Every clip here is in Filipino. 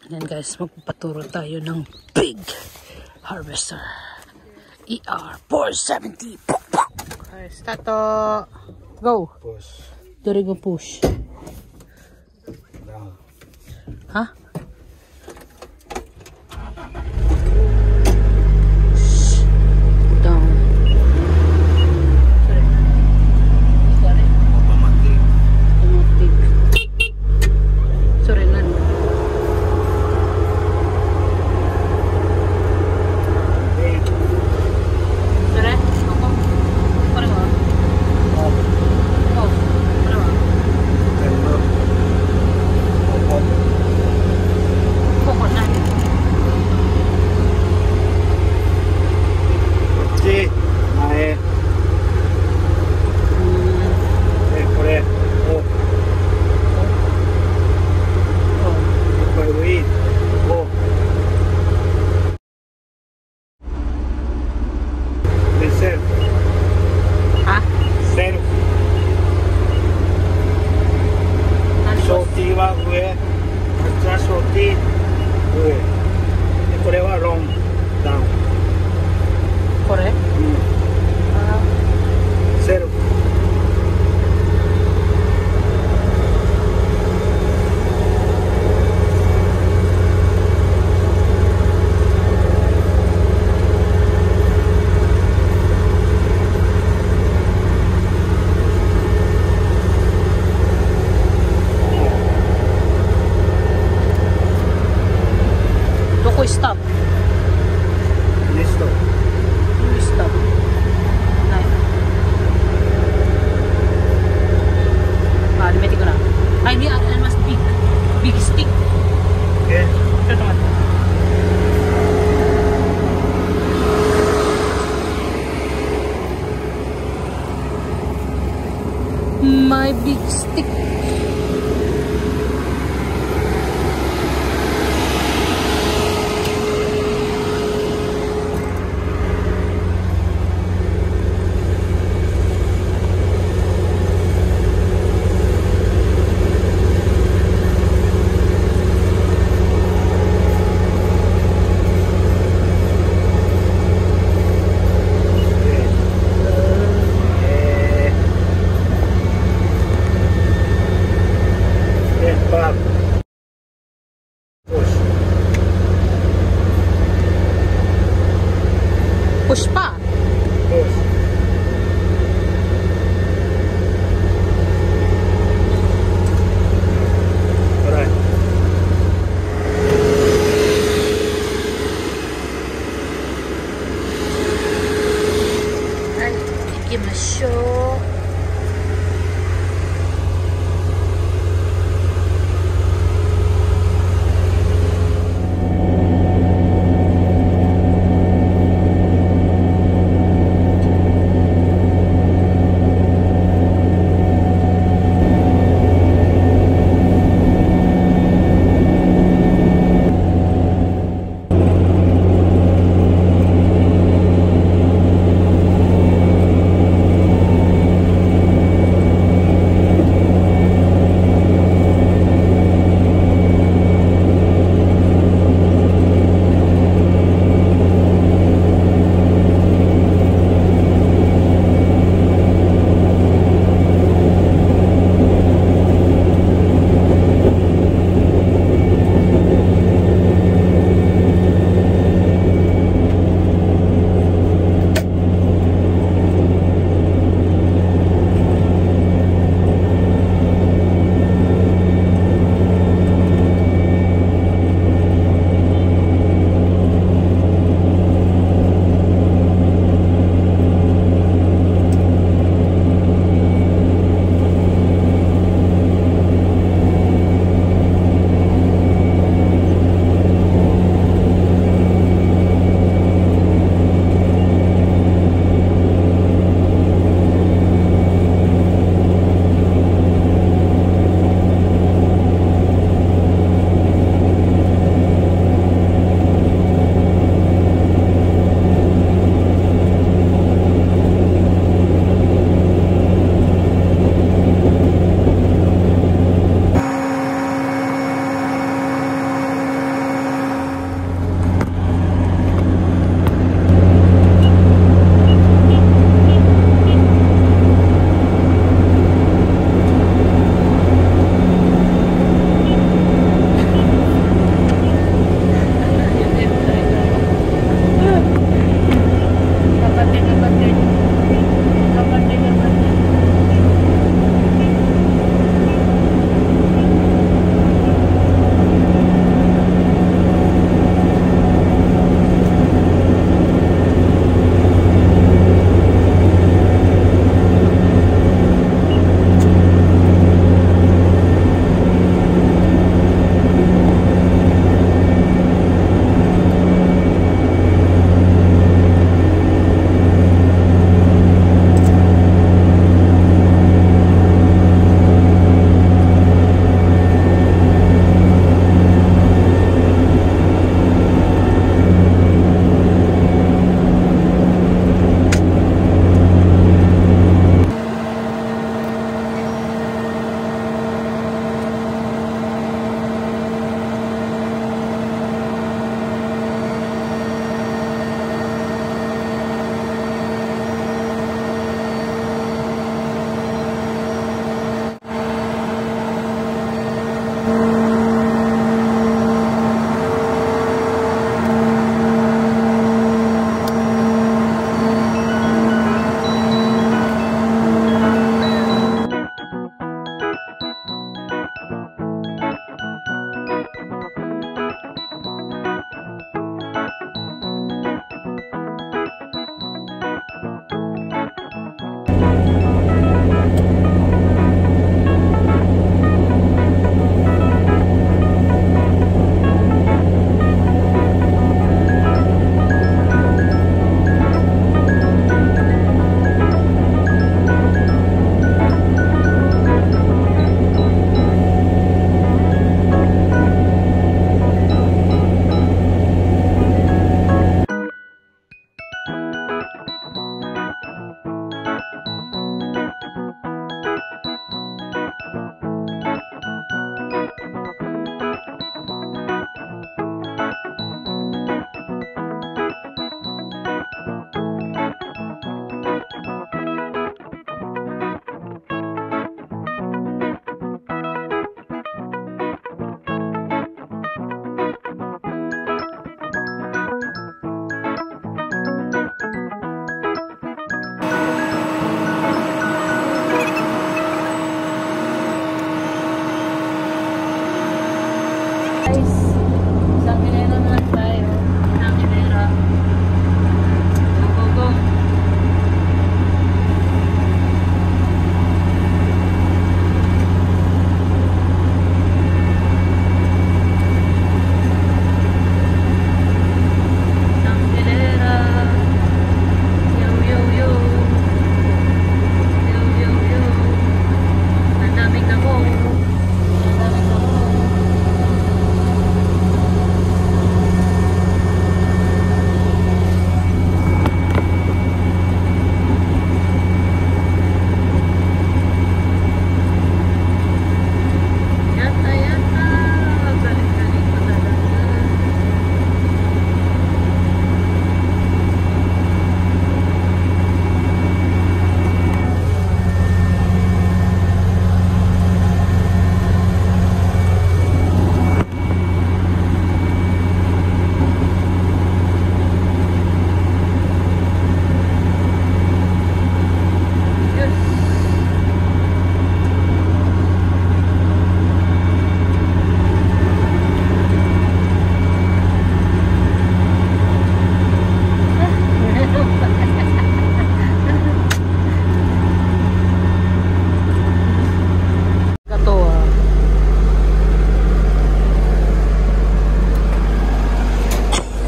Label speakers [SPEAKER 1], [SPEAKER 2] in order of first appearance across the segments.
[SPEAKER 1] Ayan guys, magpapaturo tayo ng big harvester. ER 470. Okay, start to go.
[SPEAKER 2] Push.
[SPEAKER 1] During go push.
[SPEAKER 2] Down.
[SPEAKER 1] Huh? Down. Sorry.
[SPEAKER 2] Automatic.
[SPEAKER 1] Automatic. Sorry lang.
[SPEAKER 2] Wait.
[SPEAKER 1] Sorry. Ako. Pareho.
[SPEAKER 2] Off.
[SPEAKER 1] Oh. Pareho.
[SPEAKER 2] Turn up. Off.
[SPEAKER 1] Coconut.
[SPEAKER 2] Okay. Mae. Kore. Oh.
[SPEAKER 1] Oh.
[SPEAKER 2] Kore wait. Oh. Reserve.
[SPEAKER 1] Ha?
[SPEAKER 2] Serve.
[SPEAKER 1] 何
[SPEAKER 2] ショーティーは上。こちらショーティー上。でこれはロンダウン。
[SPEAKER 1] これ
[SPEAKER 2] セルフ。
[SPEAKER 1] どこストップ
[SPEAKER 2] リスト。
[SPEAKER 1] ストップないあ、リメティクなあ、ini ada mas big stick
[SPEAKER 2] え
[SPEAKER 1] ちょっと待って My big stick
[SPEAKER 2] バーpush
[SPEAKER 1] push pa
[SPEAKER 2] push alright
[SPEAKER 1] はい行きましょう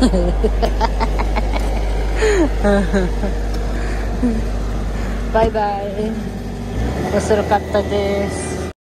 [SPEAKER 3] バイバイ。面白かったです。